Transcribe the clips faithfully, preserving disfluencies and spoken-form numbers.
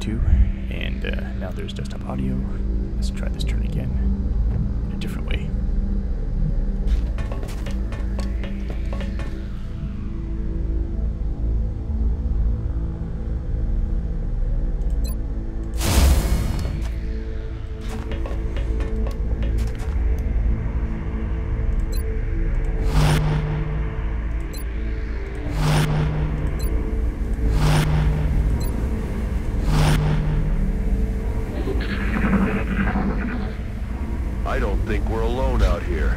two, and uh, now there's desktop audio. Let's try this turn again in a different way. I don't think we're alone out here.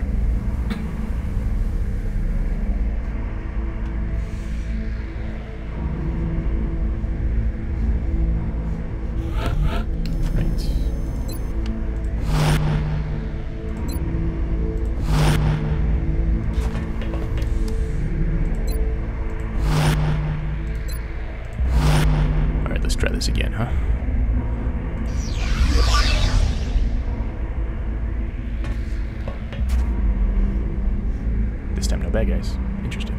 Right. All right, let's try this again, huh? This time no bad guys. Interesting.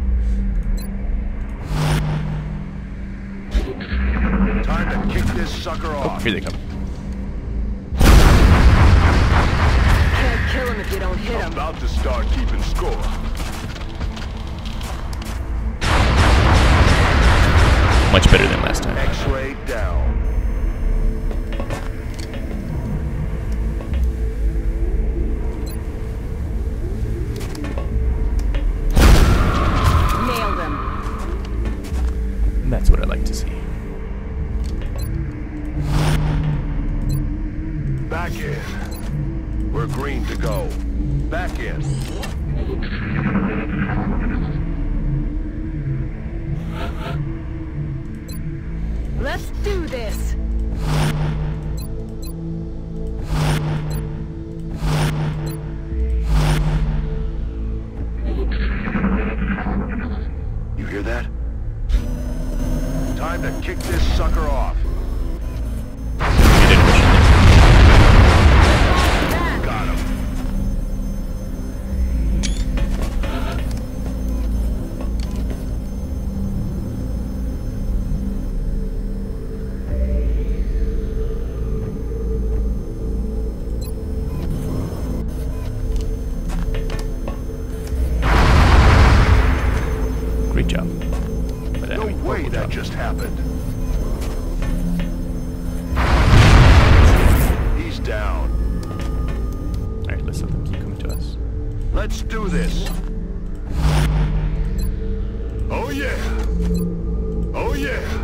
Time to kick this sucker Oh, off. here they come. Can't kill him if you don't hit him. About to start keeping score. Much better than last time. X-ray down. Nailed him. And that's what I like to see. Back in. We're green to go. Back in. Let's do this. You hear that? Time to kick this sucker off. Got him. Great job. But No anyway, way horrible that job. just happened. He's down. All right, let's let them keep coming to us. Let's do this. Oh yeah. Oh yeah.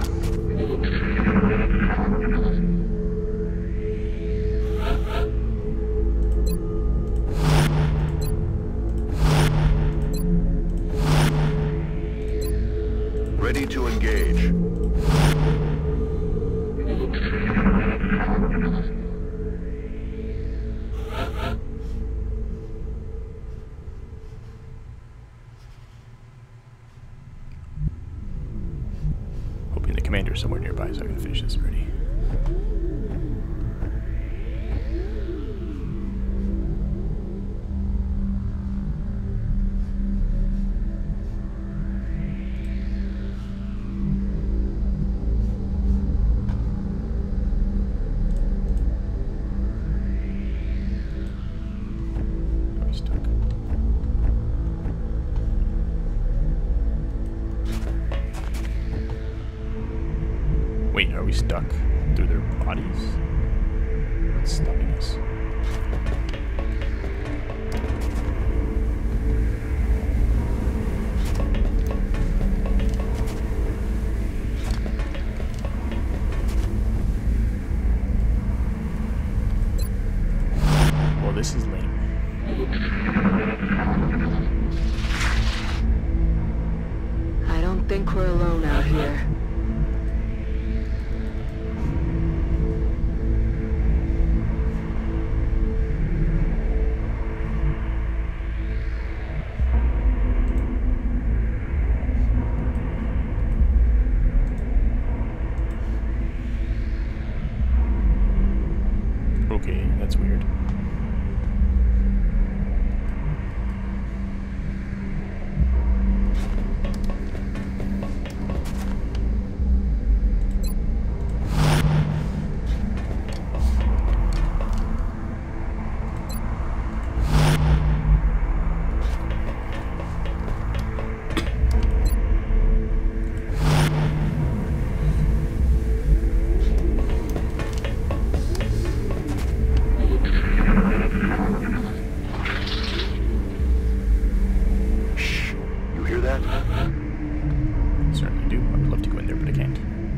Ready to engage. Hoping the commander's somewhere nearby so I can finish this already. Oh, he's stuck. Wait, are we stuck through their bodies? What's stopping us? Well, this is lame. I don't think we're alone out here. Okay, that's weird. yet? Certainly do. I would love to go in there, but I can't.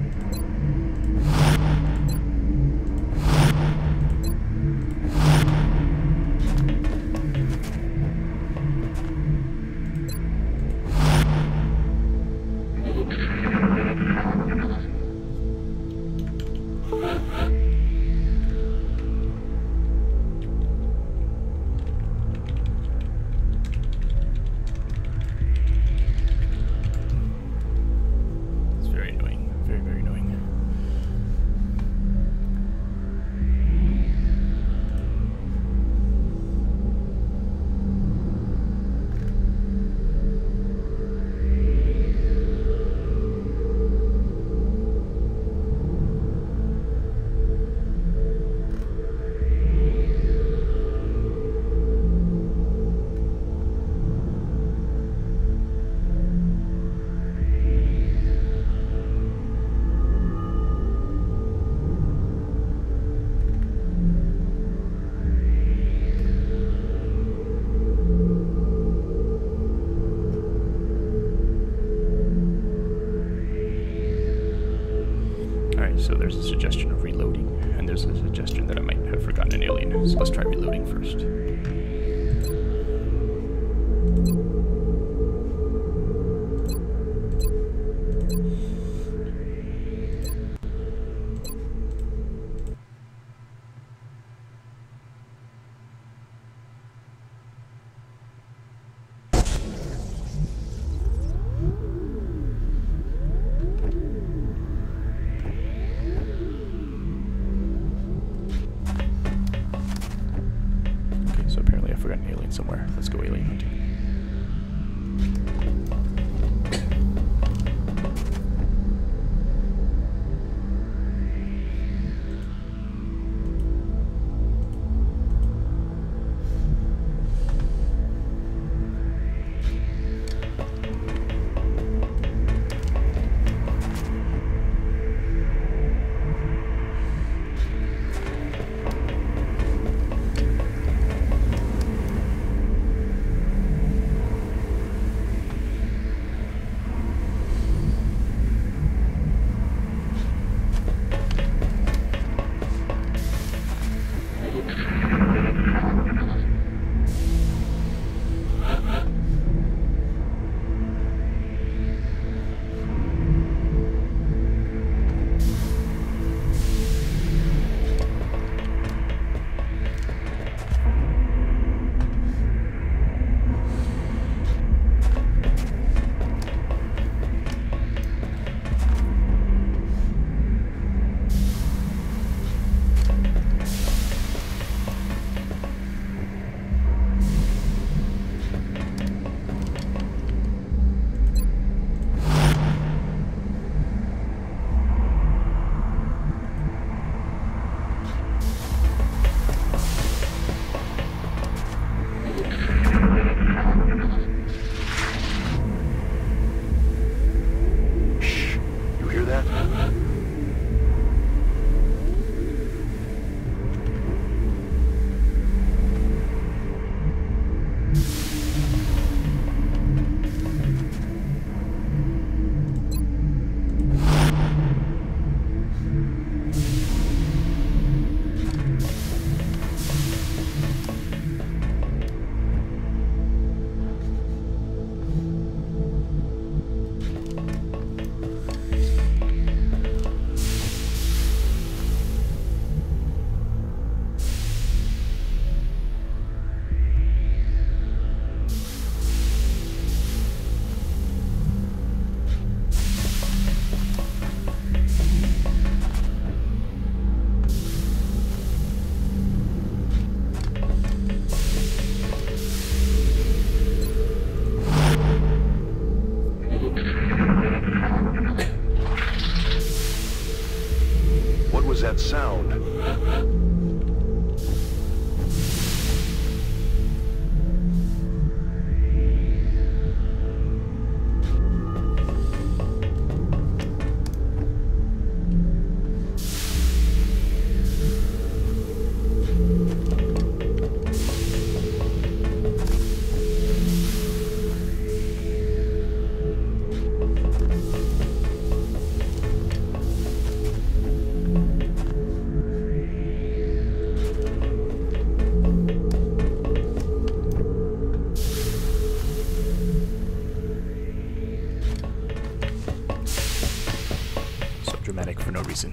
It's very annoying. Very, very annoying. Alright, so there's a suggestion of reloading, and there's a suggestion that I might have forgotten an alien. So let's try reloading first. Okay, so apparently for no reason.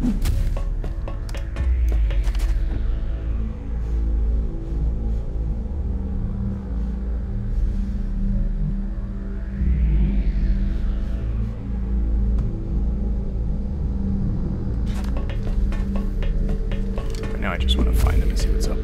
Now I just want to find them and see what's up.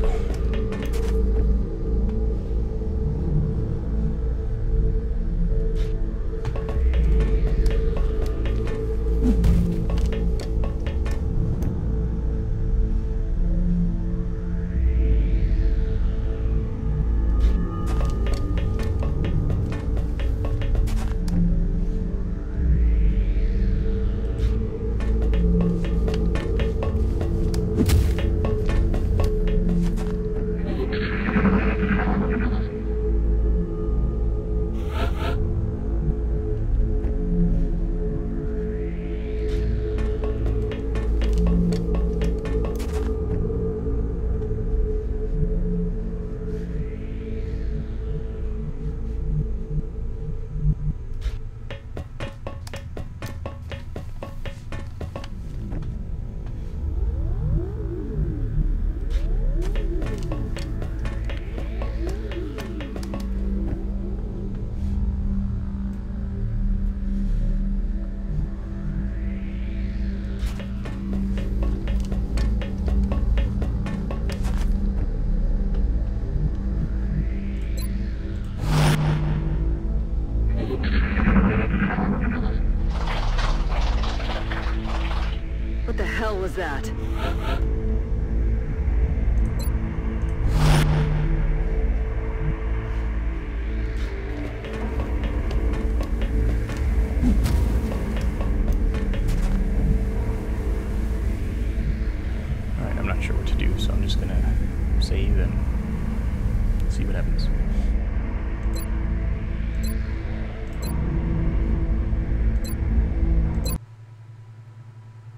What the hell was that? Alright, I'm not sure what to do, so I'm just gonna save and see what happens.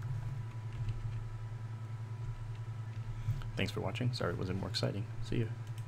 Thanks for watching. Sorry it wasn't more exciting. See you.